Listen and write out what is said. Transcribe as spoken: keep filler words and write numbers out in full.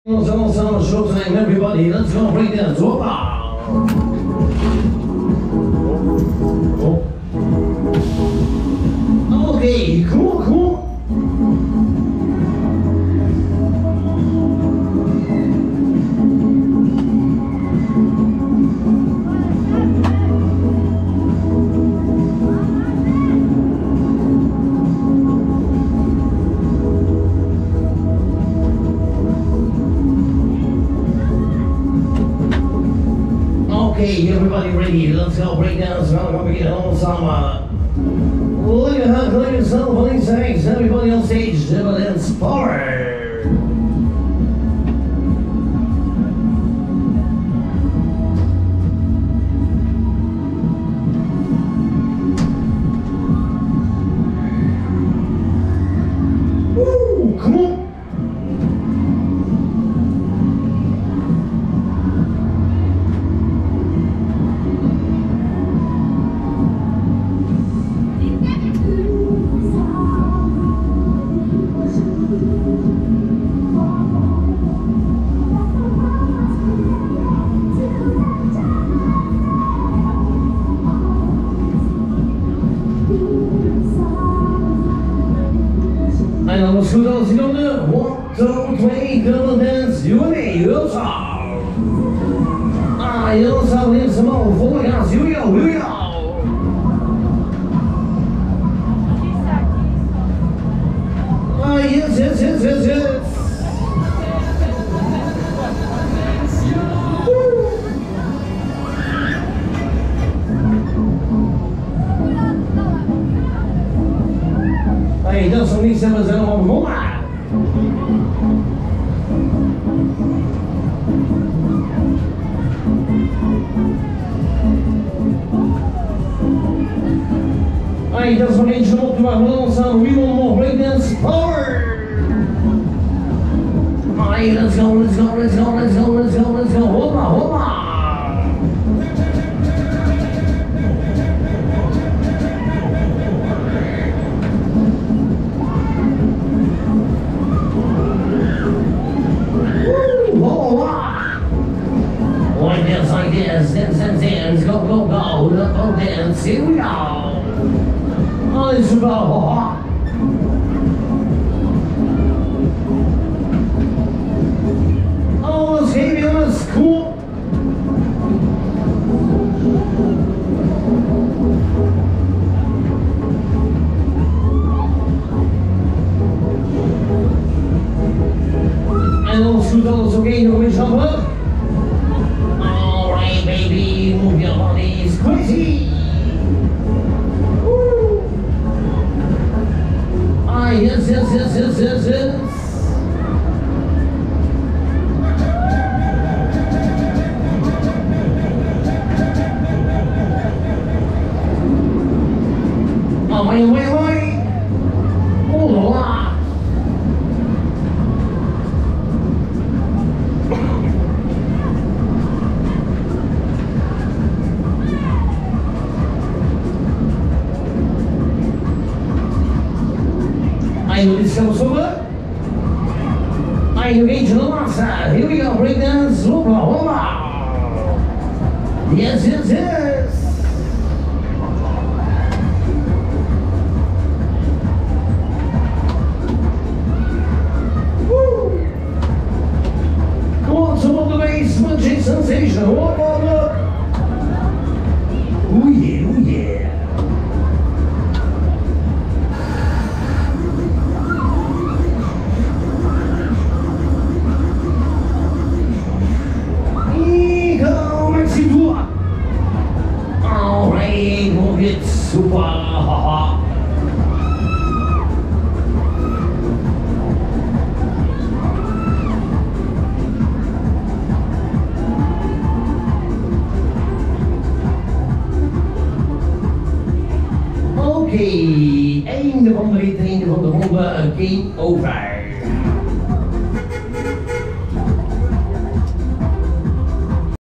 Let's all sound showtime, everybody. Let's go break dance. Whoa! Oh. Okay, cool, cool. Okay, everybody ready? Let's go break down. So now we're gonna on some uh, look at how clean yourself on these things. Everybody on stage, evidence power. Woo, come on. And let's go down, go down. One, two, three, go dance, you and me, you start. Ah, you start, leave some more, full gas, here we go, here we go. Ah, yes, yes, yes, yes, yes. Hey, dat is nog niet zelfs helemaal begonnen. Hey, dat is nog eentje op te wachten. We staan we will more breakdance power. Hey, let's go, let's go, let's go, let's go, let's go, let's go. Hoppa, hoppa. Like this, like this, dance, dance, dance, go, go, go, look, go, dance, here we go. Oh, it's about oh, let's heavy, that's cool. And also, that's okay, no way, jump up. Baby, move your bodies crazy. Woo. Ah, yes, yes, yes, yes, yes, yes. Oh, wait, wait, wait. Oh, la, la. Aí no disco sober. Aí no gate no massa. Here we go, break dance. Hopa, hopa. Yes, yes, yes. Woo. Come on, some of the bass, magic sensation. Hopa, hopa. Oh yeah, oh yeah. Alright, move it super haha. Oké, einde van de rit, einde van de ronde, game over.